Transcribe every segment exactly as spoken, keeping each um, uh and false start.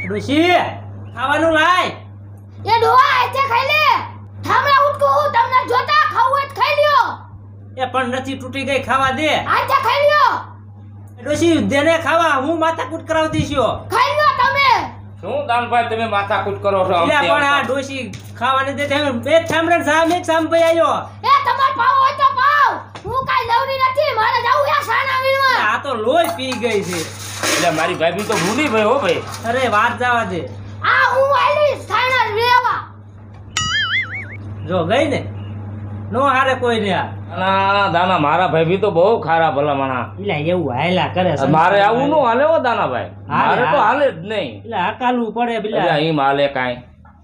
ડોશી ખાવાનું લાય એ ડોહા આજે ખાઈ લે થામડા ઉઠકો હું તમને જોતા ખાવું હોય ખાઈ લ્યો એ પણ નથી તૂટી ગઈ ખાવા દે આજે ખાઈ લ્યો ડોશી દેને ખાવા હું માથાકૂટ કરાવી દઈશું ખાઈ લ્યો તમે શું દાનભાઈ તમે માથાકૂટ કરો છો એટલે પણ આ ડોશી ખાવાને દે તમે બે થામડા સામ એક સામ ભાઈ આવ્યો એ તમાર પાવ હોય તો પાવ હું કાઈ નવરી નથી મારે જાવું યા સાના વીણવા આ તો લોહી પી ગઈ છે એટલે મારી ભાભી તો ભૂલી ભાઈ હો ભાઈ અરે વાત જવા દે આ હું આલી સાના રેવા જો ગઈ ને નો હારે કોઈ ને આ ના દાના મારા ભાભી તો બહુ ખારા ભલા માણા એટલે એવું હાયલા કરે છે મારે આવું નો હાલે હો દાનાભાઈ મારે તો હાલે જ નહીં એટલે હકાલવું પડે એટલે પેલા અહીં હાલે કાંઈ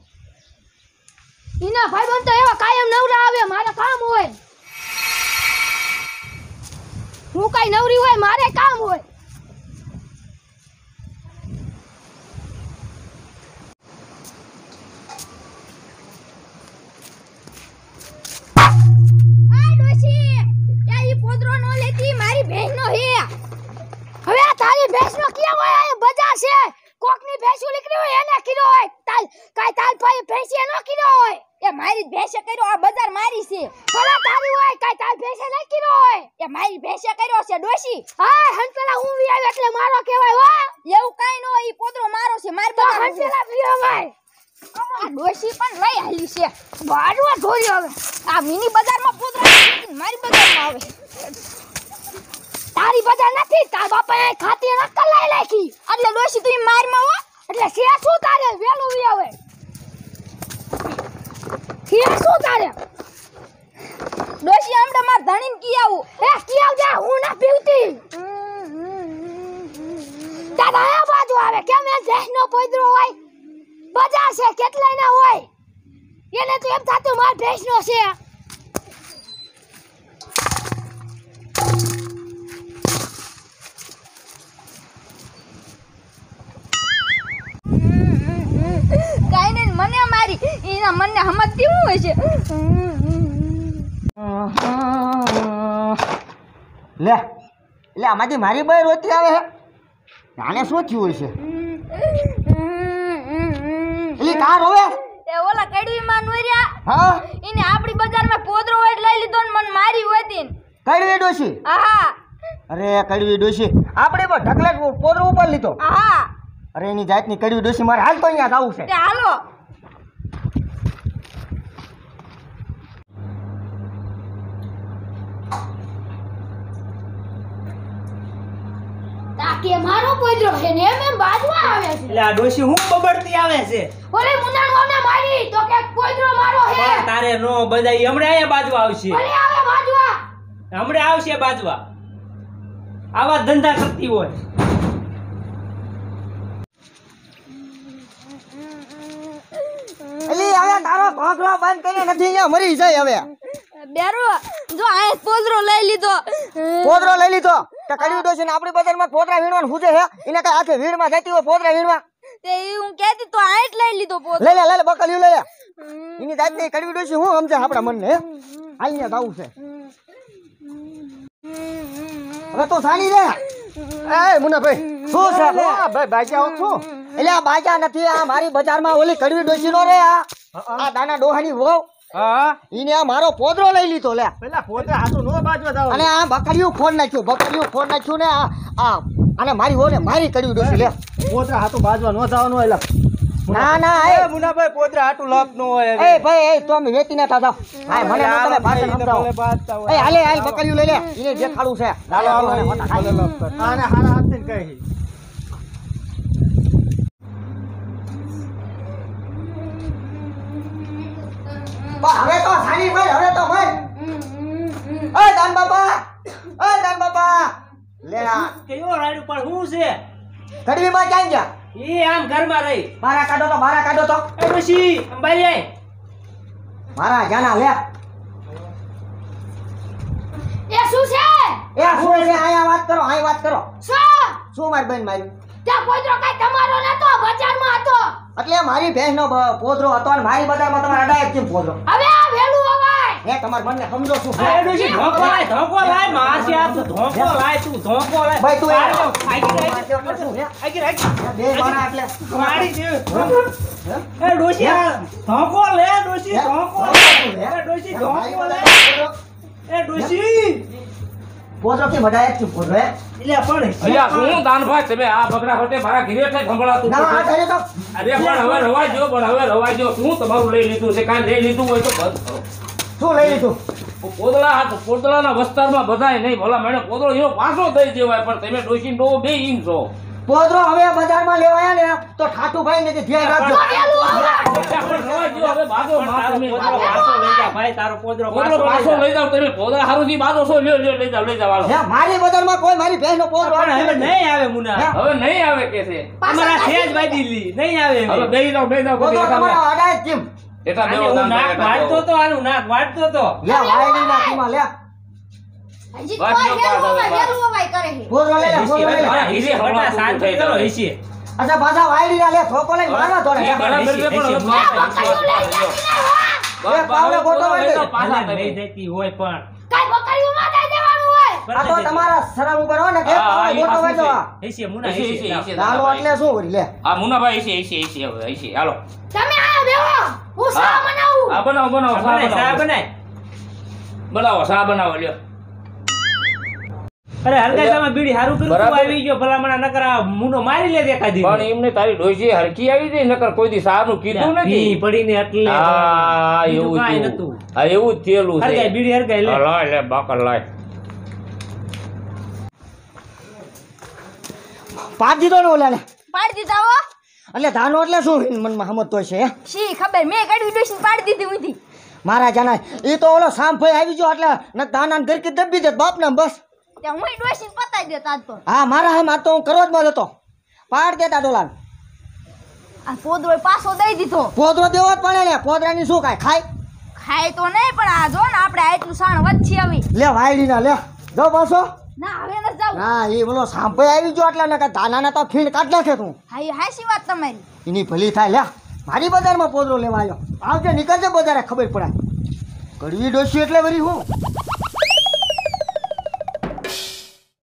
ઈના ભાઈબંધ તો એવા કાયમ નવરા આવે મારે કામ હોય હું કાઈ નવરી હોય મારે કામ હોય આ ડોશી યા ઈ પોદરો નો લેતી મારી ભેંસનો હે હવે આ તારી ભેંસનો ક્યાં હોય આ બજાર છે કોકની ભેંસુ નીકળી હોય એને કીધો હોય તાલ કાઈ તાલ ભાઈ ભેંસી નો કીધો હોય એ મારી ભેંસે કર્યો આ બજાર મારી છે ભલા તારી હોય કાઈ તાલ ભેંસે ન કીધો હોય એ મારી ભેંસે કર્યો છે ડોશી હા હંસલા હું વી આવે એટલે મારો કહેવાય હો એવું કાઈ નો ઈ પોદરો મારો છે માર બજાર હંસલા વિયો ભાઈ આ ડોશી પણ લઈ આલી છે બાડવા ધોરી હવે આ મિની બજારમાં પોદરા મારી બજારમાં આવે તારી બજાર નથી તાર બાપાએ ખાતી ન કલાઈ લાખી એટલે ડોશી તું મારમાં હો એટલે છે શું તારે વેલું વી આવે છે શું તારે ડોશી આમડે માર ધણીને કી આવું એ કી આવજે હું ના પીવતી દાદા આ બાજુ આવે કેમ એ ભેંસનો પોદરો હોય બજાર છે કેટલાય ના હોય એને તો એમ થાતું માર ભેંસનો છે કાઈ ને મને મારી એના મને સમજતી હું હોય છે લે એટલે આમાંથી મારી બાઈ રોતી આવે હે આને શું થયું છે એટલે કાર હોવે એ ઓલા કડવી માં નોર્યા હા એને આપણી બજારમાં પોદરો હોય લઈ લીધો ને મને મારી હોતી કડવી ડોશી આહા અરે કડવી ડોશી આપણે પણ ઢગલા પોદરો ઉપર લીધો આહા અરે એની જાતની કડવી ડોશી મારે હાલ તો અહીંયા જાવું છે તે હાલો તાકે મારો પોદરો છે ને એમ એમ બાજવા આવે છે એટલે આ ડોશી હું બબડતી આવે છે ઓલે મુનાણોને મારી તો કે પોદરો મારો હે પણ તારે નો બધાય હમણે અહીંયા બાજવા આવશે ઓલે આવે બાજવા હમણે આવશે બાજવા આવા ધંધા કરતી હોય એટલે હવે તારો ઘોઘરો બંધ કરીને નથી અહીંયા મરી જાય હવે બેરો જો આ પોદરો લઈ લીધો પોદરો લઈ લીધો તો કડવી ડોશી ને આપણી બજારમાં પોદરા વીણવાનું પૂછે છે એને કઈ હાથે વીણમાં જતી હોય પોદરા વીણવા તે હું કહેતી તો આ જ લઈ લીધો પોદરો લે લે લે લે બકલ્યું લે લે એની જાતની કડવી ડોશી હું સમજે આપણા મનને હે અહીંયા જાવું છે હવે તો સાની રે એ મુનાભાઈ શું છે ભાઈ બાજા છું એટલે આ બાજા નથી આ મારી બજારમાં ઓલી કડવી ડોશી નો રે આ આ દાના ડોહાની વહુ હા ઈને આ મારો પોદરો લઈ લીધો લે પેલા પોતે હાથું નો બાજવા જાવ અને આ બકરીયું ફોન નાખ્યું બકરીયું ફોન નાખ્યું ને આ આ અને મારી વહુ ને મારી કડવી ડોશી લે પોતરા હાથું બાજવા નો જવાનું એટલે ના ના એ મુનાભાઈ પોતરા હાથું લાપ નો હોય એ ભાઈ એ તો અમે વેતી ના થાતા હા મને નો તમે ભાષા સમજાવો એ હાલે હાલ બકરીયું લઈ લે ઈને દેખાડું છે હાલો હાલો આને હારા હાથથી કહી હવે તો સાની ભાઈ હવે તો ભાઈ ઓય દાન બાપા ઓય દાન બાપા લે આ કયો રાડું પણ હું છે કડવી માં ક્યાં ગયા ઈ આમ ઘરમાં રહી મારા કાઢો તો મારા કાઢો તો એ ડોશી અંબાઈ આય મારા જાના લે એ શું છે એ શું છે આયા વાત કરો આયા વાત કરો શું શું મારી બેન મારી ત્યાં પોદરો કાઈ તમારો નતો બજારમાં હતો એટલે મારી ભેંસનો બ- પોદરો હતો અને મારી બજારમાં તમારે અડાય કેમ પોદરો હવે આ વેલું અવાય એ તમાર મનને સમજો શું એ ડોશી ધોકો લાય ધોકો લાય માસ ડોશી આ તું ધોકો લાય તું ધોકો લાય ભાઈ, તું મારી એ- દો. આગી રાખ. એટલે શું, હે? આગી રાખ. બે માણા એટલે મારી દે. એ ડોશી આ ધોકો લે ડોશી હે? ધોકો હે? એ ડોશી ધોકો લે પોદરો એ ડોશી પોદરો કે વડાય જ છું, પોદરો, હે? એટલે પણ અલ્યા શું દાનભાઈ તમે આ બગડા હોટે મારા ઘરે થઈ સંભળાતું ના, આ હતું. તારે તો અરે પણ હવે રવાઈ જો પણ હવે રવાઈ જો શું તમારું લઈ લીધું છે કાંઈ લઈ લીધું હોય તો બંધ કરો. શું લઈ લીધું? પોદળા હાથ પોદળાના વિસ્તારમાં બધાય નહીં ભલા મને પોદળો એનો પાછો દઈ દેવાય પણ તમે ડોશીને ડોહો બે ઇંચ છો. પોદરો હવે બજારમાં લેવાયા ને તો ઠાઠુભાઈ ને ધ્યાન રાખજો. પણ રવાઈ જો હવે બાજો માં તારો તમે પોદરો પાછો લઈ જા ભાઈ તારો પોદરો પોદળો પાછો લઈ જાવ તમે પોદળા હારુંથી બાજો છો લ્યો લ્યો લઈ જાવ લઈ જાવ હાલો. હે, મારી બજારમાં કોઈ મારી બહેનનો પોદરો પણ હવે નહીં આવે મુના હે? હવે નહીં આવે કે છે અમારા સેજ બાજી લી નહીં આવે હવે હવે. બેહી જાવ બેહી જાવ પોદરો કોઈ તમારા અડાય જ કેમ? એટા આને દેવો હું નાક દાનભાઈ વાળતો તો આનું નાક વાળતો તો લે વાયડી ના કીમાં લે. હજી વાત કોઈ ન પાડો હેલું હવે. હેલું હવાય કરે છે. પોદરો લઈ લે, પોદરો લઈ લે. હા, હીરે બટા હમણાં શાંતિ થઈ કરો જાય. હિસી. અચ્છા પાછા વાયડી ના લે, ધોકો લઈને મારવા દોડે. એ બરાબર છે પણ હવે બકરીઓ લઈ જતી નહીં હો. એ પાવડે ગોતો વાળી દે. પાછા ભલે લઈ તમે. જતી હોય પણ કાંઈ બકરીઓમાં દઈ દેવાનું હોય. આ તો તમારા શરમ ઉપર હોય ને કે હા, પાવડે એ ગોતો પાછું વાળી દો. હિસી મુના હિસી, હિસી હિસી, હિસી. લાલો એટલે શું વળી લે. આ મુનાભાઈ છે છે છે હવે છે હાલો તમે આયા બેહો. હું શા હા. બનાવું? આ બનાવો બનાવો સા બનાય સા બનાવો બનાય બનાવો સા બનાવો લ્યો અરે હરગાઈસામાં બીડી હારું કર્યું તું બરાબર. આવી ગયો ભલામણા નકર આ મુનો મારી લે દેખાડી પણ એમને તારી ડોશી હરકી આવી હતી નકર કોઈ દી સારું કીધું ભી નથી પડીને એટલે હા બીજું એવું કાંઈ થયું. નતું. હા એવું જ થયેલું છે હરગાઈ બીડી હરગાઈ લે હા, લાય લે બાકર લાય પાડ દીધો ને ઓલાને. પાડી દીધા હો. એટલે ધાનો એટલે શું મનમાં સમજતો છે હે? શી ખબર મેં કડવી ડોશીને પાડી દીધી ઊંધી. મારા જાના એ તો ઓલો સામભાઈ આવી ગયો એટલે ન દાના ઘર કે દબી દે બાપ ને બસ. ત્યાં હું ડોશીને પતાઈ દેતા આજ તો. હા મારા હે માર તો હું કરવા જ માં જતો. પાડ દેતા ડોલાને. આ પોદરોય પાછો દઈ દીધો. પોદરો દેવો જ પડે ને, પોદરાની શું કાંઈ ખાય? ખાય તો નહીં પણ આ જો ને આપણે આટલું સાણ વચ્ચે આવી. લે વાયડી ના લે જો પાછો. ના હવે ન જાવ. ના એ બોલો સામભાઈ આવી ગયો એટલે ને કે દાનાને તો ખીણ કાઢ નાખે તું. હા એ હાચી વાત તમારી. એની ભલી થાય લે. મારી બજારમાં પોદરો લેવા આવ્યો. આવજે નીકળજે બજારે ખબર પડે. કડવી ડોસી એટલે વળી હું